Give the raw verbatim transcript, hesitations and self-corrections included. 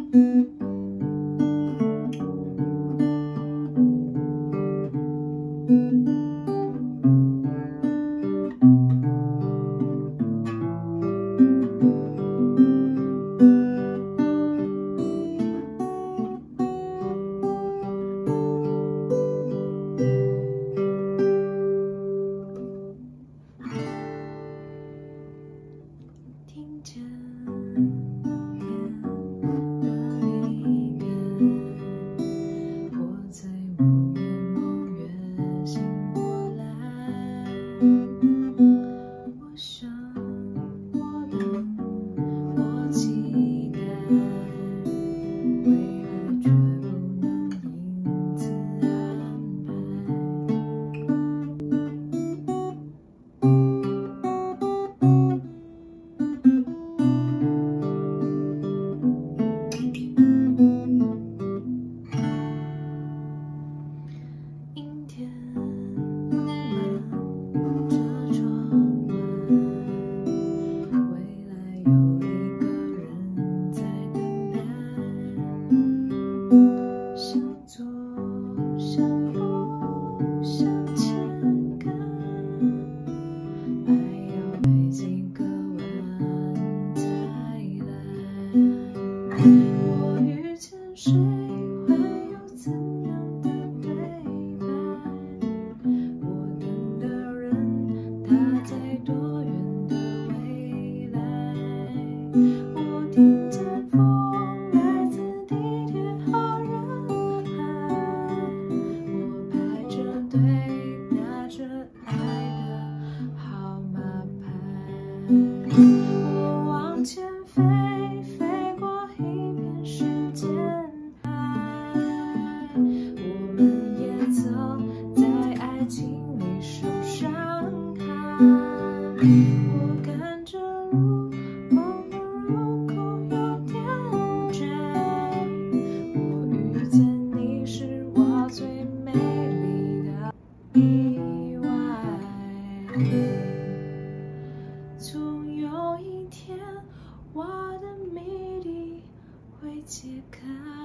听见遥远的离别，我在某年某月醒过来。我想，我等，我期待，未来却不能因此安排。阴天蒙了这窗外，未来有一个人在等待。向左，向右，向前看，还要拐几个弯才来。我遇见谁，会有怎样的对白？我等的人，他在多远的未来？我听见风来自地铁和人海，我排着队拿着爱的号码牌，我往前飞，飞过一片时间海。我们也曾在爱情里受伤害。我赶着路，梦的入口有点窄。我遇见你是我最美丽的意外。总有一天，我的谜底会解开。